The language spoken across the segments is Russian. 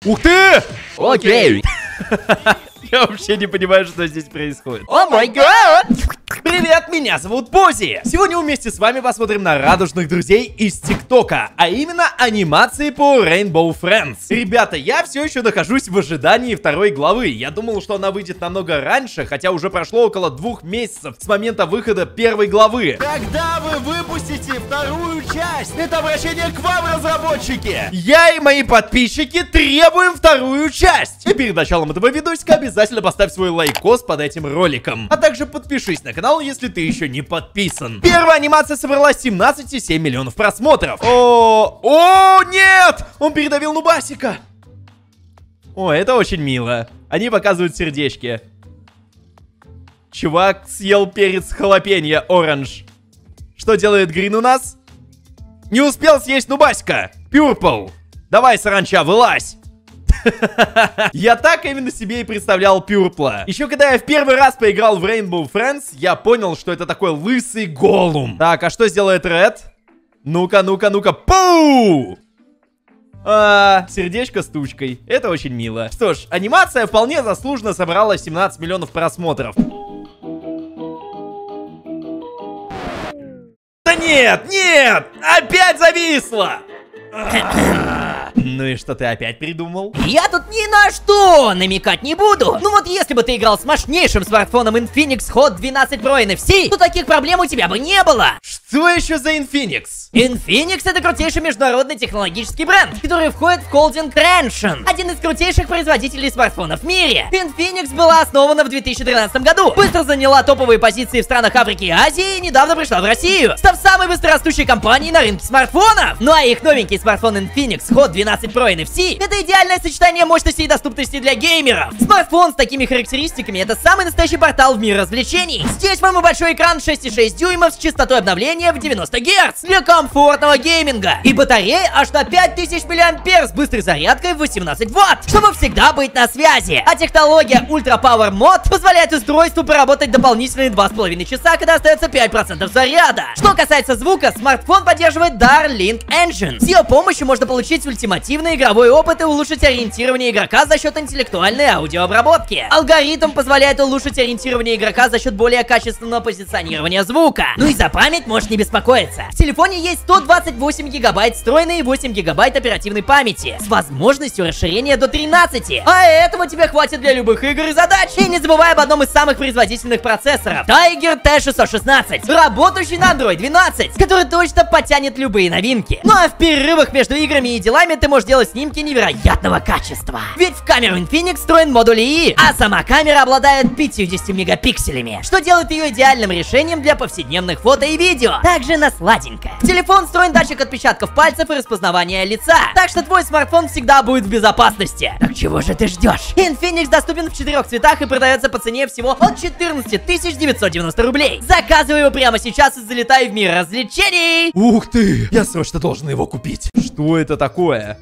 Ух ты! Окей. Я вообще не понимаю, что здесь происходит. О май гад! Привет, меня зовут Пози. Сегодня вместе с вами посмотрим на радужных друзей из ТикТока, а именно анимации по Rainbow Friends. Ребята, я все еще нахожусь в ожидании второй главы. Я думал, что она выйдет намного раньше, хотя уже прошло около 2 месяцев с момента выхода первой главы. Когда вы выпустите вторую часть? Это обращение к вам, разработчики. Я и мои подписчики требуем вторую часть. И перед началом этого видосика обязательно поставь свой лайкос под этим роликом. А также подпишись на канал, если ты еще не подписан. Первая анимация собрала 17,7 миллионов просмотров. О, нет! Он передавил нубасика. О, это очень мило. Они показывают сердечки. Чувак съел перец халапеньо оранж. Что делает Грин у нас? Не успел съесть нубасика. Пюрпл. Давай, саранча, вылазь. Я так именно себе и представлял Пюрпла. Еще когда я в первый раз поиграл в Rainbow Friends, я понял, что это такой лысый голум. Так, а что сделает Ред? Ну-ка, ну-ка, ну-ка. Пу! Сердечко с тучкой. Это очень мило. Что ж, анимация вполне заслуженно собрала 17 миллионов просмотров. Да нет, нет! Опять зависло! Ну и что ты опять придумал? Я тут ни на что намекать не буду. Ну вот если бы ты играл с мощнейшим смартфоном Infinix Hot 12 Pro NFC, то таких проблем у тебя бы не было. Что еще за Infinix? Infinix — это крутейший международный технологический бренд, который входит в холдинг Transsion, один из крутейших производителей смартфонов в мире. Infinix была основана в 2013 году, быстро заняла топовые позиции в странах Африки и Азии и недавно пришла в Россию, став самой быстрорастущей компанией на рынке смартфонов. Ну а их новенький смартфон Infinix Hot 12 Pro NFC — это идеальное сочетание мощности и доступности для геймеров. Смартфон с такими характеристиками — это самый настоящий портал в мир развлечений. Здесь вам и большой экран 6,6 дюймов с частотой обновления в 90 Гц для комфортного гейминга. И батарея аж на 5000 мАh с быстрой зарядкой в 18 Вт, чтобы всегда быть на связи. А технология Ultra Power Mode позволяет устройству поработать дополнительные 2,5 часа, когда остается 5% заряда. Что касается звука, смартфон поддерживает Darlink Engine. С ее помощью можно получить ультимативный игровой опыт и улучшить ориентирование игрока за счет интеллектуальной аудиообработки. Алгоритм позволяет улучшить ориентирование игрока за счет более качественного позиционирования звука. Ну и за память можешь не беспокоиться. В телефоне есть 128 гигабайт встроенной и 8 гигабайт оперативной памяти с возможностью расширения до 13. А этого тебе хватит для любых игр и задач. И не забывай об одном из самых производительных процессоров — Tiger T616, работающий на Android 12, который точно подтянет любые новинки. Ну а в перерывах между играми и делами ты можешь делать снимки невероятного качества. Ведь в камеру Infinix встроен модуль ИИ, а сама камера обладает 50 мегапикселями, что делает ее идеальным решением для повседневных фото и видео. Также на сладенько. В телефон встроен датчик отпечатков пальцев и распознавания лица, так что твой смартфон всегда будет в безопасности. Так чего же ты ждешь? Infinix доступен в 4 цветах и продается по цене всего от 14 990 рублей. Заказывай его прямо сейчас и залетай в мир развлечений. Ух ты! Я срочно должен его купить. Что это такое?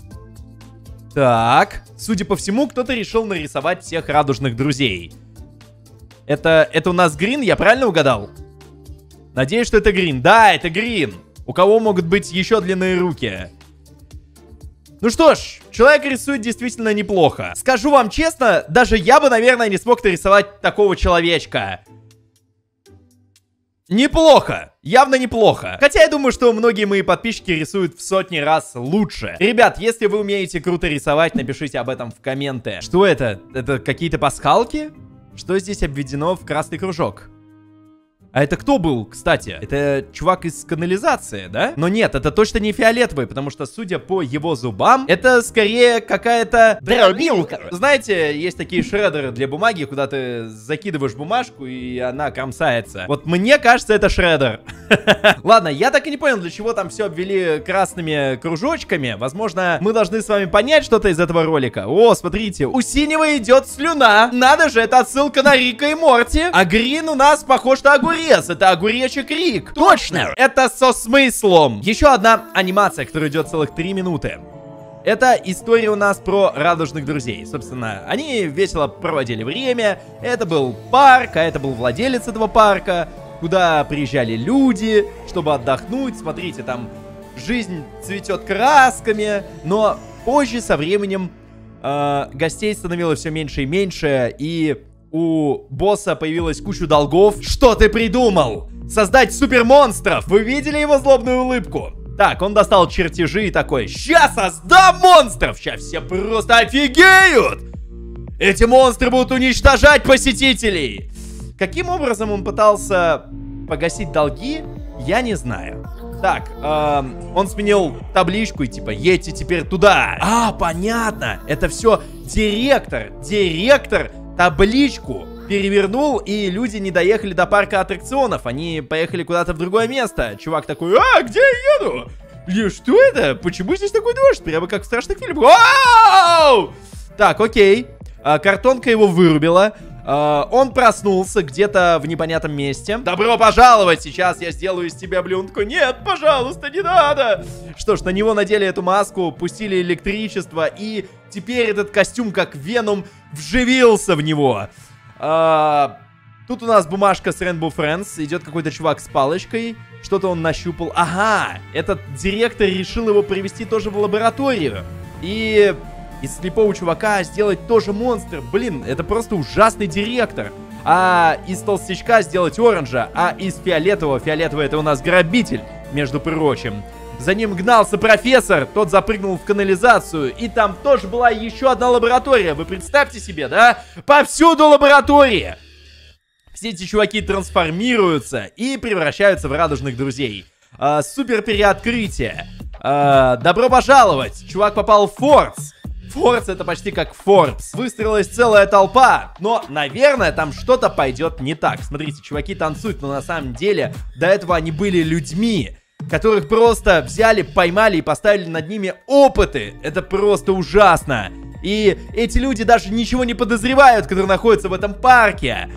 Так, судя по всему, кто-то решил нарисовать всех радужных друзей. Это у нас Грин, я правильно угадал? Надеюсь, что это Грин. Да, это Грин. У кого могут быть еще длинные руки? Ну что ж, человек рисует действительно неплохо. Скажу вам честно, даже я бы, наверное, не смог нарисовать такого человечка. Неплохо, явно неплохо. Хотя я думаю, что многие мои подписчики рисуют в сотни раз лучше. Ребят, если вы умеете круто рисовать, напишите об этом в комменты. Что это? Это какие-то пасхалки? Что здесь обведено в красный кружок? А это кто был, кстати? Это чувак из канализации, да? Но нет, это точно не фиолетовый, потому что, судя по его зубам, это скорее какая-то дробилка. Знаете, есть такие шредеры для бумаги, куда ты закидываешь бумажку, и она кромсается. Вот мне кажется, это шредер. Ладно, я так и не понял, для чего там все обвели красными кружочками. Возможно, мы должны с вами понять что-то из этого ролика. О, смотрите, у синего идет слюна. Надо же, это отсылка на Рика и Морти. А Грин у нас похож на огурец. Это огуречек Рик. Точно! Это со смыслом. Еще одна анимация, которая идет целых 3 минуты. Это история у нас про радужных друзей. Собственно, они весело проводили время. Это был парк, а это был владелец этого парка, куда приезжали люди, чтобы отдохнуть. Смотрите, там жизнь цветет красками. Но позже, со временем, гостей становилось все меньше и меньше, и у босса появилась куча долгов. Что ты придумал? Создать супермонстров! Вы видели его злобную улыбку? Так, он достал чертежи и такой: сейчас создам монстров! Сейчас все просто офигеют! Эти монстры будут уничтожать посетителей! Каким образом он пытался погасить долги, я не знаю. Так, он сменил табличку и типа: едьте теперь туда. А, понятно. Это все директор. Директор табличку перевернул, и люди не доехали до парка аттракционов. Они поехали куда-то в другое место. Чувак такой: а, где я еду? И что это? Почему здесь такой дождь? Прямо как в страшных фильмах. Вау! Так, окей. Картонка его вырубила. Он проснулся где-то в непонятном месте. Добро пожаловать! Сейчас я сделаю из тебя блюнтку. Нет, пожалуйста, не надо! Что ж, на него надели эту маску, пустили электричество, и теперь этот костюм, как Веном, вживился в него. Тут у нас бумажка с Rainbow Friends. Идет какой-то чувак с палочкой. Что-то он нащупал. Ага, этот директор решил его привести тоже в лабораторию. И из слепого чувака сделать тоже монстр. Блин, это просто ужасный директор. А из толстячка сделать оранжа. А из фиолетового, фиолетовый это у нас грабитель, между прочим. За ним гнался профессор, тот запрыгнул в канализацию. И там тоже была еще одна лаборатория. Вы представьте себе, да? Повсюду лаборатории. Все эти чуваки трансформируются и превращаются в радужных друзей. Супер переоткрытие. Добро пожаловать. Чувак попал в Фордс. Фордс это почти как Форбс. Выстроилась целая толпа. Но, наверное, там что-то пойдет не так. Смотрите, чуваки танцуют, но на самом деле до этого они были людьми, которых просто взяли, поймали и поставили над ними опыты. Это просто ужасно. И эти люди даже ничего не подозревают, которые находятся в этом парке.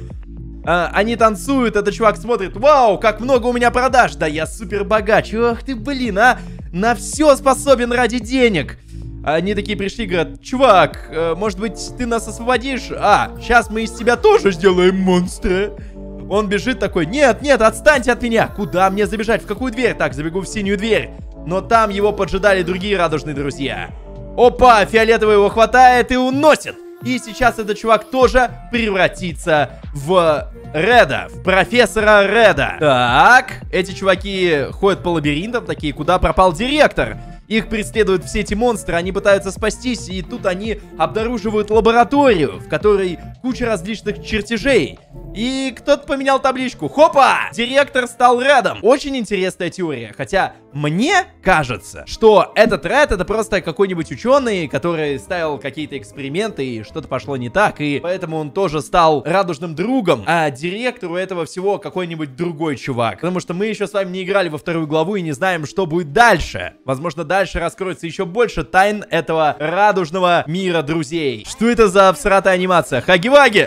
Они танцуют, этот чувак смотрит: вау, как много у меня продаж. Да я супер богач. Ох ты, блин, а. На все способен ради денег. Они такие пришли, говорят: чувак, может быть, ты нас освободишь? Сейчас мы из тебя тоже сделаем монстра. Он бежит такой: нет, нет, отстаньте от меня. Куда мне забежать? В какую дверь? Так, забегу в синюю дверь. Но там его поджидали другие радужные друзья. Опа, фиолетовый его хватает и уносит. И сейчас этот чувак тоже превратится в Реда, в профессора Реда. Так, эти чуваки ходят по лабиринтам такие: куда пропал директор? Их преследуют все эти монстры, они пытаются спастись, и тут они обнаруживают лабораторию, в которой куча различных чертежей. И кто-то поменял табличку. Хопа! Директор стал Редом. Очень интересная теория. Хотя мне кажется, что этот Ред это просто какой-нибудь ученый, который ставил какие-то эксперименты, и что-то пошло не так, и поэтому он тоже стал радужным другом. А директору этого всего какой-нибудь другой чувак. Потому что мы еще с вами не играли во вторую главу и не знаем, что будет дальше. Возможно, дальше раскроется еще больше тайн этого радужного мира друзей. Что это за всратая анимация? Хаги-ваги!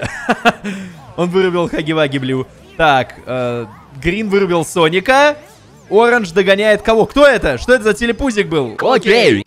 Он вырубил Хаги-ваги Блю. Так, Грин вырубил Соника. Оранж догоняет кого? Кто это? Что это за телепузик был? Окей.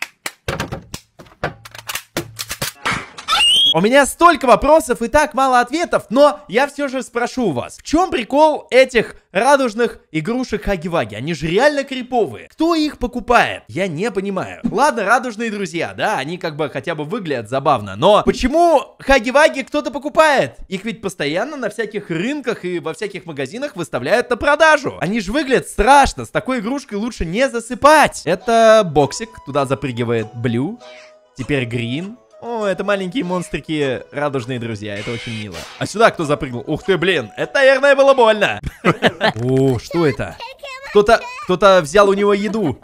У меня столько вопросов и так мало ответов, но я все же спрошу вас. В чем прикол этих радужных игрушек Хаги-ваги? Они же реально криповые. Кто их покупает? Я не понимаю. Ладно, радужные друзья, да, они как бы хотя бы выглядят забавно. Но почему Хаги-ваги кто-то покупает? Их ведь постоянно на всяких рынках и во всяких магазинах выставляют на продажу. Они же выглядят страшно. С такой игрушкой лучше не засыпать. Это боксик. Туда запрыгивает Блю. Теперь Грин. О, это маленькие монстрики, радужные друзья, это очень мило. А сюда кто запрыгнул? Ух ты, блин, это, наверное, было больно. О, что это? Кто-то взял у него еду.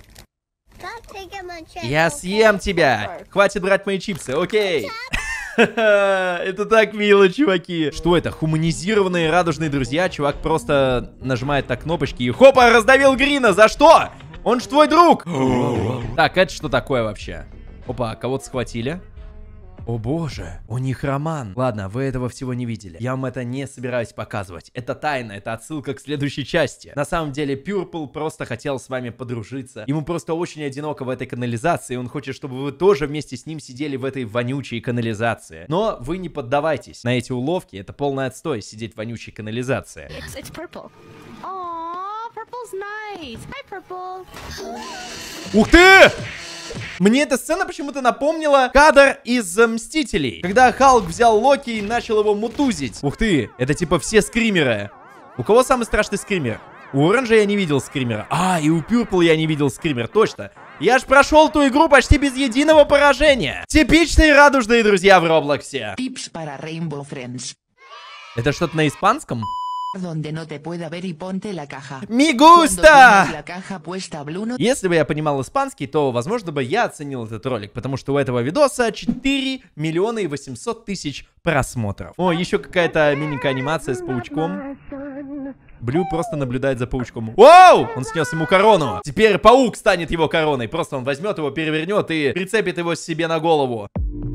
Я съем тебя. Хватит брать мои чипсы, окей. Это так мило, чуваки. Что это? Хуманизированные радужные друзья. Чувак просто нажимает так кнопочки и хопа, раздавил Грина. За что? Он ж твой друг. Так, это что такое вообще? Опа, кого-то схватили. О боже, у них роман. Ладно, вы этого всего не видели. Я вам это не собираюсь показывать. Это тайна, это отсылка к следующей части. На самом деле, Пюрпл просто хотел с вами подружиться. Ему просто очень одиноко в этой канализации. Он хочет, чтобы вы тоже вместе с ним сидели в этой вонючей канализации. Но вы не поддавайтесь на эти уловки. Это полный отстой сидеть в вонючей канализации. It's purple. Aww, purple's nice. Hi, purple. Ух ты! Мне эта сцена почему-то напомнила кадр из Мстителей, когда Халк взял Локи и начал его мутузить. Ух ты, это типа все скримеры. У кого самый страшный скример? У Оранжа я не видел скримера. А, и у Пюрпл я не видел скример, точно. Я ж прошел ту игру почти без единого поражения. Типичные радужные друзья в Роблоксе. Tips para Rainbow Friends. Это что-то на испанском? Donde no te pueda ver y ponte la caja. Me Cuando gusta! tienes la caja puesta blue, no Если бы я понимал испанский, то, возможно, бы я оценил этот ролик, потому что у этого видоса 4 миллиона и 800 тысяч просмотров. О, еще какая-то миленькая анимация с паучком. Блю просто наблюдает за паучком. Вау! Он снес ему корону. Теперь паук станет его короной. Просто он возьмет его, перевернет и прицепит его себе на голову.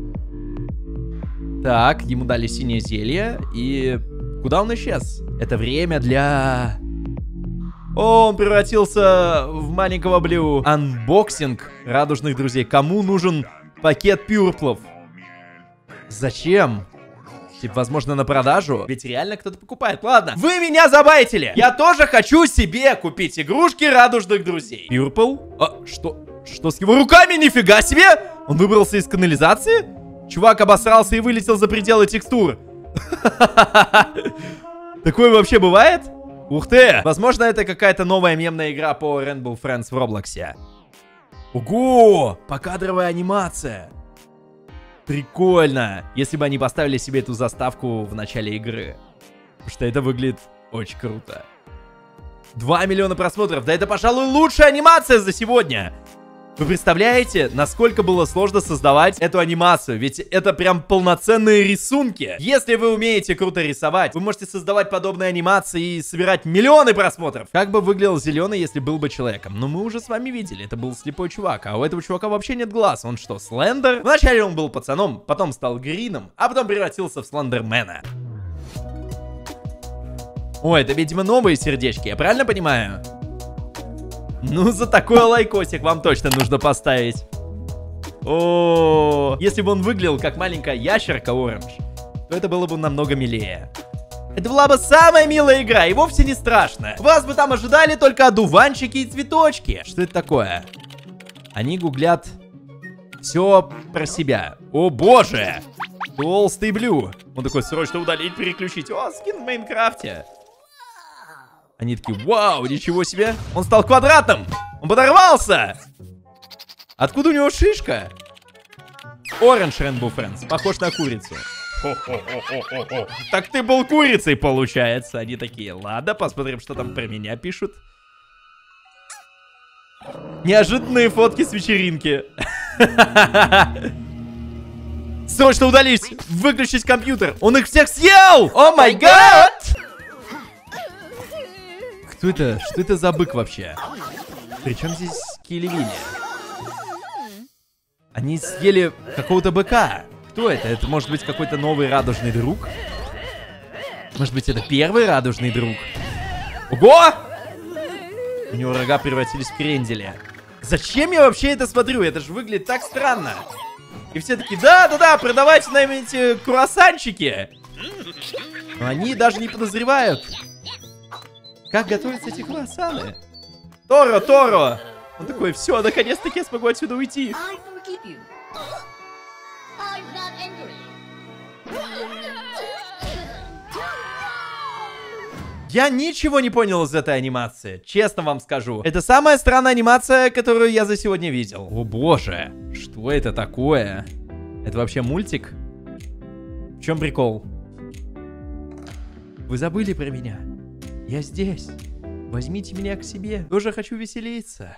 Так, ему дали синее зелье. И куда он исчез? Это время для... О, он превратился в маленького Блю. Анбоксинг радужных друзей. Кому нужен пакет пюрплов? Зачем? Типа, возможно, на продажу? Ведь реально кто-то покупает. Ладно, вы меня забайтили. Я тоже хочу себе купить игрушки радужных друзей. Пюрпл? А, что? Что с его руками? Нифига себе! Он выбрался из канализации? Чувак обосрался и вылетел за пределы текстур. Такое вообще бывает? Ух ты! Возможно, это какая-то новая мемная игра по Rainbow Friends в Роблоксе. Ого! Покадровая анимация. Прикольно. Если бы они поставили себе эту заставку в начале игры. Потому что это выглядит очень круто. 2 миллиона просмотров. Да это, пожалуй, лучшая анимация за сегодня. Вы представляете, насколько было сложно создавать эту анимацию? Ведь это прям полноценные рисунки. Если вы умеете круто рисовать, вы можете создавать подобные анимации и собирать миллионы просмотров. Как бы выглядел зеленый, если был бы человеком? Но мы уже с вами видели, это был слепой чувак. А у этого чувака вообще нет глаз. Он что, Слендер? Вначале он был пацаном, потом стал Грином, а потом превратился в Слендермена. О, это, видимо, новые сердечки, я правильно понимаю? Ну, за такой лайкосик вам точно нужно поставить. О, если бы он выглядел как маленькая ящерка Оранж, то это было бы намного милее. Это была бы самая милая игра и вовсе не страшно. Вас бы там ожидали только одуванчики и цветочки. Что это такое? Они гуглят все про себя. О боже! Толстый Блю. Он такой, срочно удалить, переключить. О, скин в Майнкрафте. Они такие, вау, ничего себе. Он стал квадратным. Он подорвался. Откуда у него шишка? Orange Rainbow Friends. Похож на курицу. Так ты был курицей, получается. Они такие, ладно, посмотрим, что там про меня пишут. Неожиданные фотки с вечеринки. Срочно удалить. Выключить компьютер. Он их всех съел. О май гад. Кто это? Что это за бык вообще? Причем здесь Килли-Вилли? Они съели какого-то быка. Кто это? Это может быть какой-то новый радужный друг? Может быть, это первый радужный друг? Ого! У него рога превратились в крендели. Зачем я вообще это смотрю? Это же выглядит так странно. И все такие, да-да-да, продавайте нам эти круассанчики. Но они даже не подозревают, как готовятся эти круассаны. Торо! Он такой, все, наконец-таки я смогу отсюда уйти. Я ничего не понял из этой анимации, честно вам скажу. Это самая странная анимация, которую я за сегодня видел. О боже, что это такое? Это вообще мультик? В чем прикол? Вы забыли про меня? Я здесь. Возьмите меня к себе. Тоже хочу веселиться.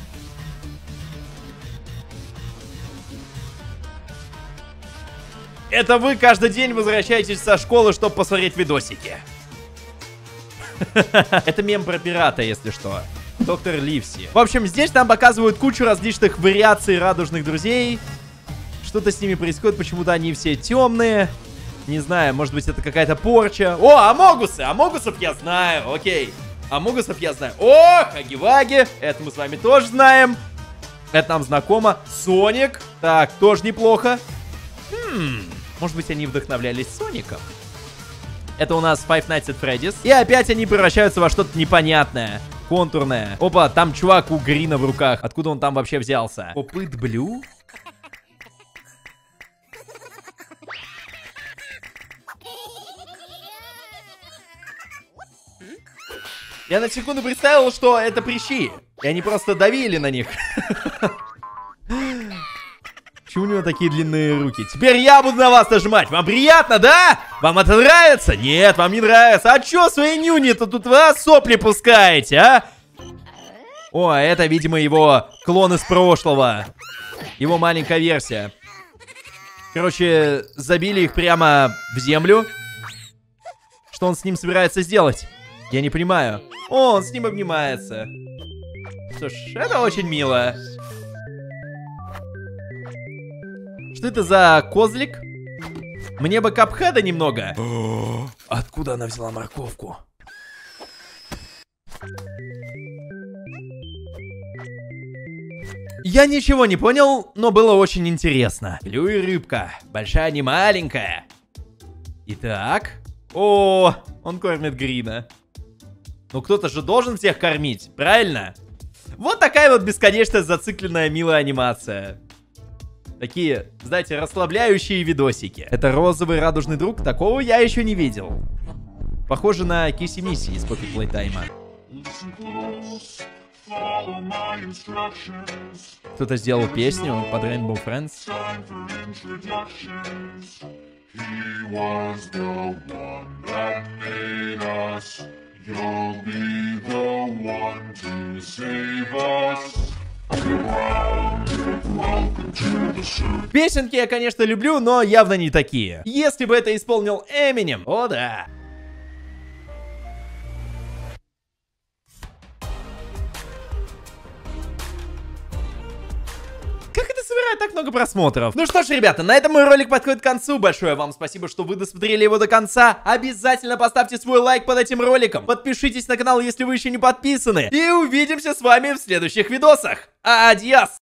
Это вы каждый день возвращаетесь со школы, чтобы посмотреть видосики. Это мем про пирата, если что. Доктор Ливси. В общем, здесь нам показывают кучу различных вариаций радужных друзей. Что-то с ними происходит, почему-то они все темные. Не знаю, может быть, это какая-то порча. О, амогусы! Амогусов я знаю, окей. Амогусов я знаю. О, Хаги-Ваги! Это мы с вами тоже знаем. Это нам знакомо. Соник. Так, тоже неплохо. Может быть, они вдохновлялись Соником. Это у нас Five Nights at Freddy's. И опять они превращаются во что-то непонятное. контурная. Опа, там чувак у Грина в руках. Откуда он там вообще взялся? Опыт Блю? Я на секунду представил, что это прыщи. И они просто давили на них. Почему у него такие длинные руки? Теперь я буду на вас нажимать. Вам приятно, да? Вам это нравится? Нет, вам не нравится. А чё свои нюни-то тут вас сопли пускаете, а? О, это, видимо, его клон из прошлого. Его маленькая версия. Короче, забили их прямо в землю. Что он с ним собирается сделать? Я не понимаю. О, он с ним обнимается. Что ж, это очень мило. Что это за козлик? Мне бы капхеда немного. Откуда она взяла морковку? Я ничего не понял, но было очень интересно. Блю и рыбка. Большая, не маленькая. Итак. О, он кормит Грина. Ну кто-то же должен всех кормить, правильно? Вот такая вот бесконечная зацикленная милая анимация. Такие, знаете, расслабляющие видосики. Это розовый радужный друг, такого я еще не видел. Похоже на Кисси-Мисси из Poppy Playtime. Кто-то сделал песню под Rainbow Friends. You'll be the one to save us. Песенки я, конечно, люблю, но явно не такие. Если бы это исполнил Эминем, о да. Как это собирает так много просмотров? Ну что ж, ребята, на этом мой ролик подходит к концу. Большое вам спасибо, что вы досмотрели его до конца. Обязательно поставьте свой лайк под этим роликом. Подпишитесь на канал, если вы еще не подписаны. И увидимся с вами в следующих видосах. Адьос!